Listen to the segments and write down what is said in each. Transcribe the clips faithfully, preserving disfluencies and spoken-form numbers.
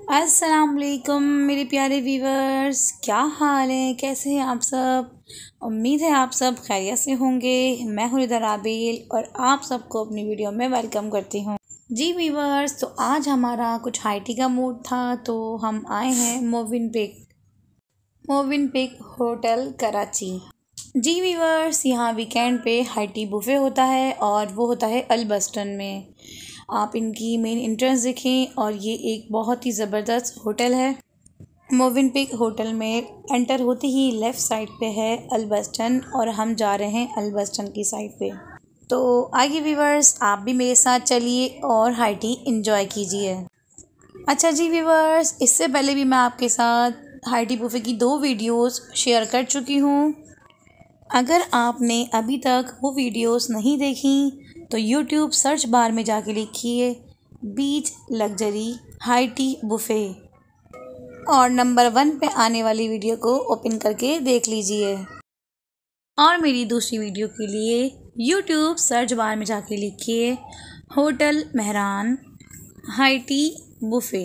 अस्सलाम वालेकुम मेरे प्यारे व्यूवर्स, क्या हाल है? कैसे हैं आप सब? उम्मीद है आप सब खैरियत से होंगे। मैं हूँ रिदा राबेल और आप सबको अपनी वीडियो में वेलकम करती हूँ। जी व्यूवर्स, तो आज हमारा कुछ हाई टी का मूड था, तो हम आए हैं मोविनपिक मोविनपिक होटल कराची। जी व्यूवर्स, यहाँ वीकेंड पे हाई टी बुफ़े होता है और वो होता है अल्बस्टन में। आप इनकी मेन एंट्रेंस देखें और ये एक बहुत ही ज़बरदस्त होटल है। मोविनपिक होटल में एंटर होते ही लेफ़्ट साइड पे है अल्बस्टन और हम जा रहे हैं अल्बस्टन की साइड पे। तो आइए व्यूवर्स, आप भी मेरे साथ चलिए और हाई टी इंजॉय कीजिए। अच्छा जी व्यूवर्स, इससे पहले भी मैं आपके साथ हाई टी बुफ़े की दो वीडियोस शेयर कर चुकी हूँ। अगर आपने अभी तक वो वीडियोस नहीं देखी तो यूट्यूब सर्च बार में जाके लिखिए beach luxury high tea buffet और नंबर वन पे आने वाली वीडियो को ओपन करके देख लीजिए। और मेरी दूसरी वीडियो के लिए यूट्यूब सर्च बार में जाके लिखिए hotel Mehran high tea buffet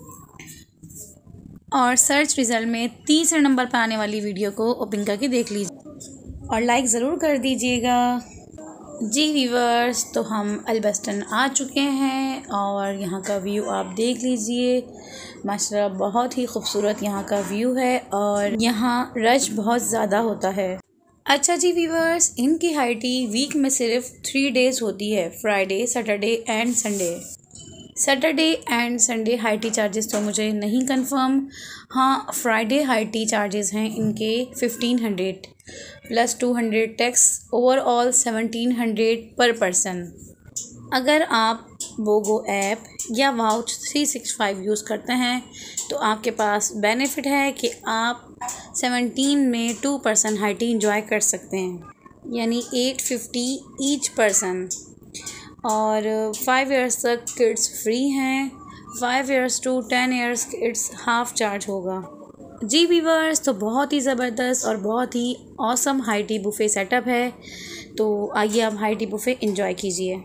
और सर्च रिज़ल्ट में तीसरे नंबर पर आने वाली वीडियो को ओपन करके देख लीजिए और लाइक ज़रूर कर दीजिएगा। जी व्यूवर्स, तो हम अल्बस्टन आ चुके हैं और यहाँ का व्यू आप देख लीजिए। माशाल्लाह बहुत ही खूबसूरत यहाँ का व्यू है और यहाँ रश बहुत ज़्यादा होता है। अच्छा जी व्यूवर्स, इनकी हाई टी वीक में सिर्फ थ्री डेज़ होती है, Friday, Saturday and Sunday. Saturday and Sunday high tea charges तो मुझे नहीं कंफर्म। हाँ, फ्राइडे हाई टी चार्जेस हैं इनके fifteen hundred plus two hundred tax, overall seventeen hundred per person. अगर आप बोगो ऐप या Vouch three six five use करते हैं तो आपके पास बेनिफिट है कि आप सेवनटीन में two person high tea enjoy कर सकते हैं, यानी एट फिफ्टी ईच पर्सन। और फाइव इयर्स तक किड्स फ्री हैं, five years to ten years kids half charge होगा। जी व्यूवर्स, तो बहुत ही ज़बरदस्त और बहुत ही awesome high tea buffet setup है। तो आइए आप हाई टी बुफ़े एंजॉय कीजिए।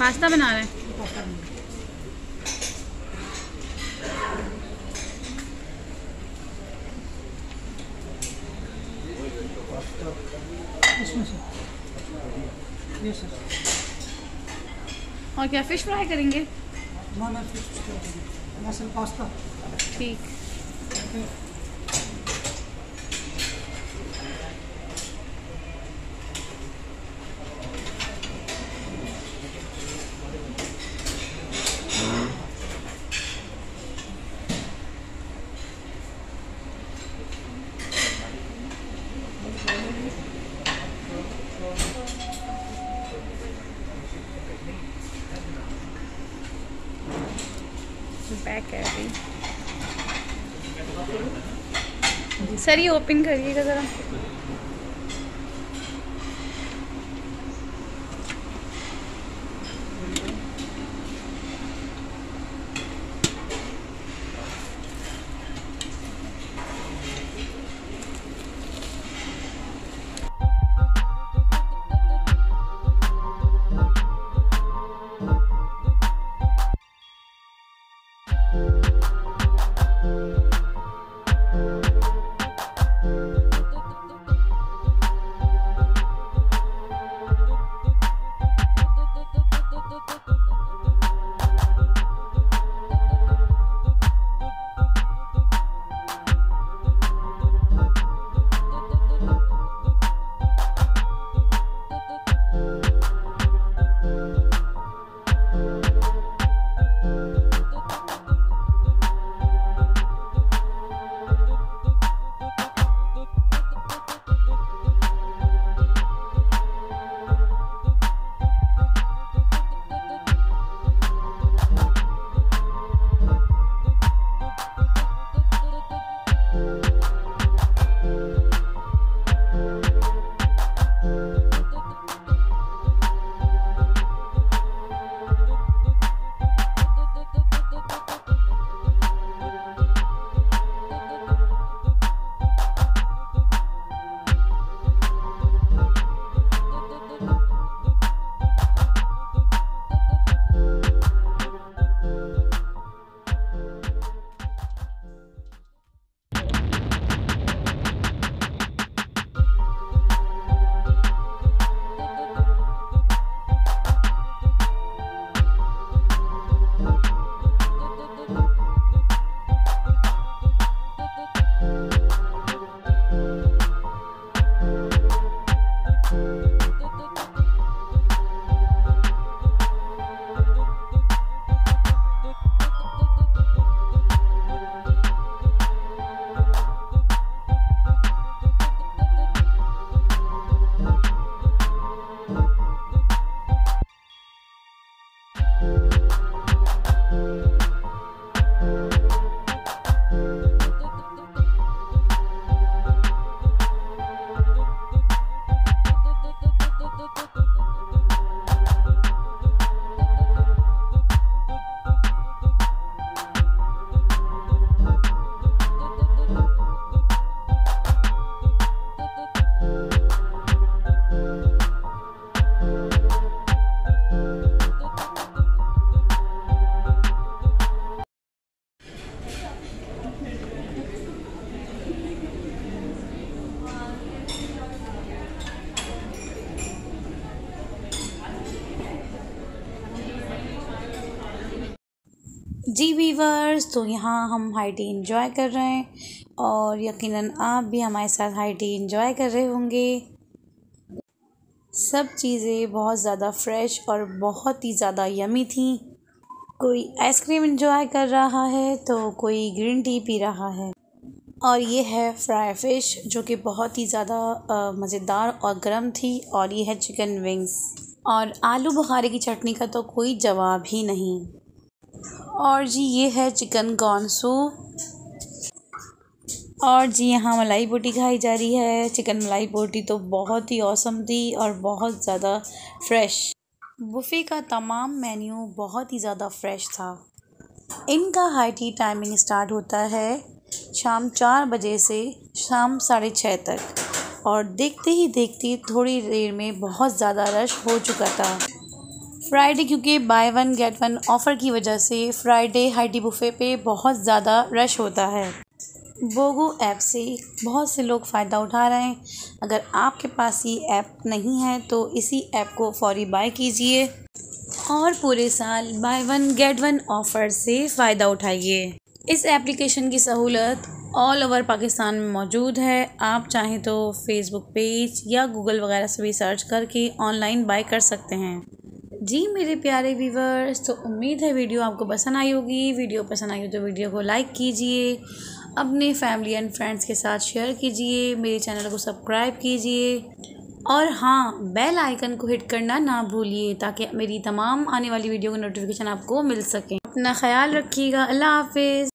पास्ता बना रहे हैं। पास्ता बनाना इसमें से ये सर। और क्या फ़िश फ्राई करेंगे? Non fish mussel pasta. ठीक। पैक है अभी। सर ये ओपन करिएगा ज़रा। जी वीवर्स, तो यहाँ हम हाई टी इंजॉय कर रहे हैं और यकीनन आप भी हमारे साथ हाई टी इंजॉय कर रहे होंगे। सब चीज़ें बहुत ज़्यादा फ्रेश और बहुत ही ज़्यादा यमी थी। कोई आइसक्रीम इंजॉय कर रहा है तो कोई ग्रीन टी पी रहा है। और ये है फ्राई फ़िश जो कि बहुत ही ज़्यादा मज़ेदार और गर्म थी। और ये है चिकन विंग्स और आलू बुखारे की चटनी का तो कोई जवाब ही नहीं। और जी ये है चिकन कॉर्न सूप। और जी यहाँ मलाई बोटी खाई जा रही है। चिकन मलाई बोटी तो बहुत ही औसम थी और बहुत ज़्यादा फ्रेश। बुफ़े का तमाम मेन्यू बहुत ही ज़्यादा फ्रेश था। इनका हाई टी टाइमिंग स्टार्ट होता है शाम चार बजे से शाम साढ़े छः तक और देखते ही देखते थोड़ी देर में बहुत ज़्यादा रश हो चुका था। फ्राइडे क्योंकि buy one get one offer की वजह से फ्राइडे हाइटी बुफ़े पे बहुत ज़्यादा रश होता है। बोगो ऐप से बहुत से लोग फ़ायदा उठा रहे हैं। अगर आपके पास ये ऐप नहीं है तो इसी ऐप को फ़ौरी बाय कीजिए और पूरे साल buy one get one offer से फ़ायदा उठाइए। इस एप्लीकेशन की सहूलत ऑल ओवर पाकिस्तान में मौजूद है। आप चाहें तो फेसबुक पेज या गूगल वगैरह से भी सर्च करके ऑनलाइन बाय कर सकते हैं। जी मेरे प्यारे व्यूवर्स, तो उम्मीद है वीडियो आपको पसंद आई होगी। वीडियो पसंद आई हो तो वीडियो को लाइक कीजिए, अपने फैमिली एंड फ्रेंड्स के साथ शेयर कीजिए, मेरे चैनल को सब्सक्राइब कीजिए और हाँ, बेल आइकन को हिट करना ना भूलिए ताकि मेरी तमाम आने वाली वीडियो का नोटिफिकेशन आपको मिल सके। अपना ख्याल रखिएगा। अल्लाह हाफिज़।